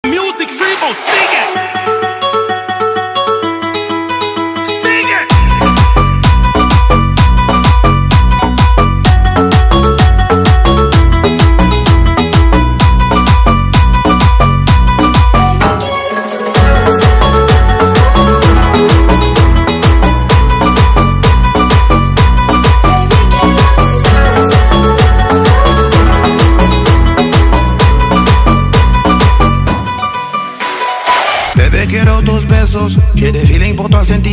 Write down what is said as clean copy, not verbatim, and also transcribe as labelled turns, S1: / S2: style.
S1: Music Freeboot, sigue. Sigue.
S2: Bebé, quiero tus besos. J'ai des feelings pour toi, sentimientos.